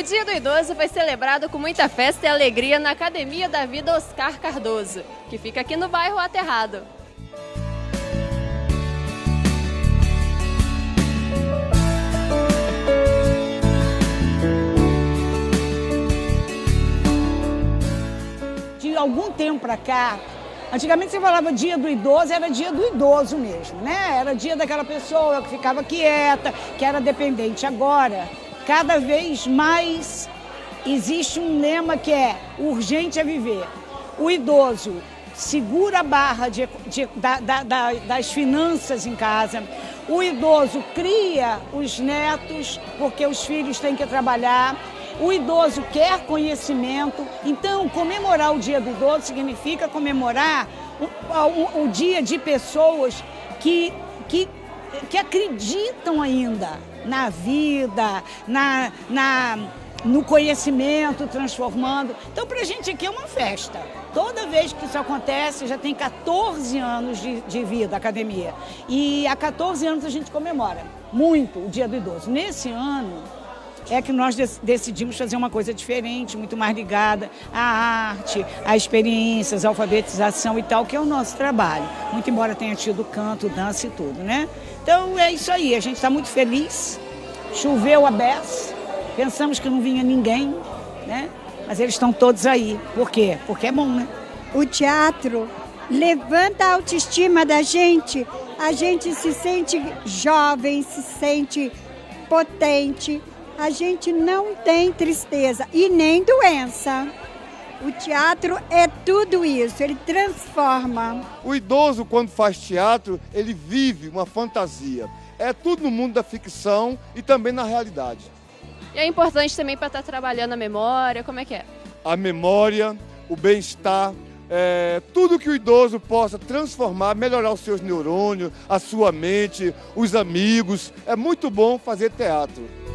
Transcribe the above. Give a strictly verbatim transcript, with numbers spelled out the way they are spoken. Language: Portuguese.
Dia do Idoso foi celebrado com muita festa e alegria na Academia da Vida Oscar Cardoso, que fica aqui no bairro Aterrado. De algum tempo para cá, antigamente você falava dia do idoso, era dia do idoso mesmo, né? Era dia daquela pessoa que ficava quieta, que era dependente. Agora, cada vez mais existe um lema que é urgente é viver. O idoso segura a barra de, de, da, da, da, das finanças em casa. O idoso cria os netos, porque os filhos têm que trabalhar. O idoso quer conhecimento. Então, comemorar o Dia do Idoso significa comemorar o, o, o dia de pessoas que, que, que acreditam ainda na vida, na, na, no conhecimento, transformando. Então, para a gente aqui é uma festa. Toda vez que isso acontece, já tem quatorze anos de, de vida a academia. E há quatorze anos a gente comemora muito o Dia do Idoso. Nesse ano é que nós decidimos fazer uma coisa diferente, muito mais ligada à arte, à experiências, à alfabetização e tal, que é o nosso trabalho. Muito embora tenha tido canto, dança e tudo, né? Então é isso aí, a gente está muito feliz. Choveu a beça, pensamos que não vinha ninguém, né? Mas eles estão todos aí. Por quê? Porque é bom, né? O teatro levanta a autoestima da gente, a gente se sente jovem, se sente potente. A gente não tem tristeza e nem doença. O teatro é tudo isso, ele transforma. O idoso, quando faz teatro, ele vive uma fantasia. É tudo no mundo da ficção e também na realidade. E é importante também para estar trabalhando a memória, como é que é? A memória, o bem-estar, é, tudo que o idoso possa transformar, melhorar os seus neurônios, a sua mente, os amigos. É muito bom fazer teatro.